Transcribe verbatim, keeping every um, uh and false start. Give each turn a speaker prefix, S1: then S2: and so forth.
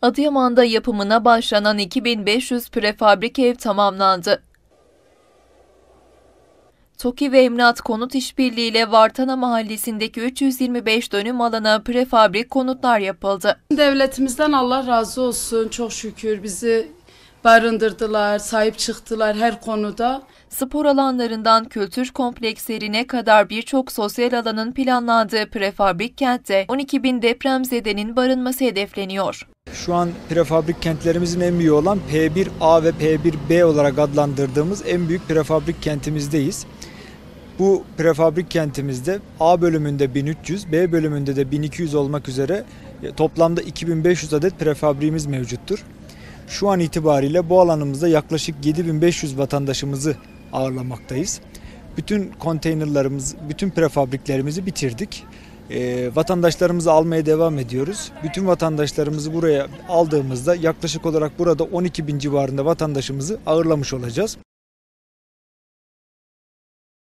S1: Adıyaman'da yapımına başlanan iki bin beş yüz prefabrik ev tamamlandı. TOKİ ve Emlak Konut İşbirliği ile Vartana Mahallesi'ndeki üç yüz yirmi beş dönüm alana prefabrik konutlar yapıldı.
S2: Devletimizden Allah razı olsun, çok şükür bizi barındırdılar, sahip çıktılar her konuda.
S1: Spor alanlarından kültür komplekslerine kadar birçok sosyal alanın planlandığı prefabrik kentte on iki bin depremzedenin barınması hedefleniyor.
S3: Şu an prefabrik kentlerimizin en büyüğü olan P bir A ve P bir B olarak adlandırdığımız en büyük prefabrik kentimizdeyiz. Bu prefabrik kentimizde A bölümünde bin üç yüz, B bölümünde de bin iki yüz olmak üzere toplamda iki bin beş yüz adet prefabriğimiz mevcuttur. Şu an itibariyle bu alanımızda yaklaşık yedi bin beş yüz vatandaşımızı ağırlamaktayız. Bütün konteynerlarımız, bütün prefabriklerimizi bitirdik. E, vatandaşlarımızı almaya devam ediyoruz. Bütün vatandaşlarımızı buraya aldığımızda yaklaşık olarak burada on iki bin civarında vatandaşımızı ağırlamış olacağız.